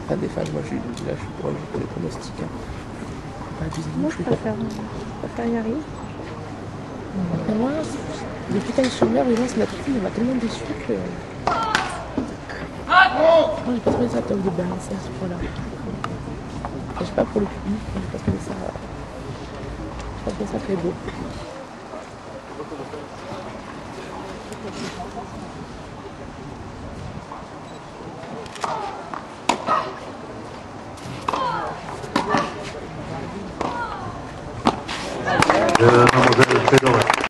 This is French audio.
Fan des fans, moi je suis pour les pronostics. Hein. Pas Moi je préfère Yari. Après moi, depuis Taille-sur-Mer, Williams notre film m'a tellement déçu que. Moi j'ai pas trouvé ça top de balancer à ce point-là. Je sais pas pour le public, j'ai pas trouvé ça. J'ai pas trouvé ça très beau. Mademoiselle Fedora.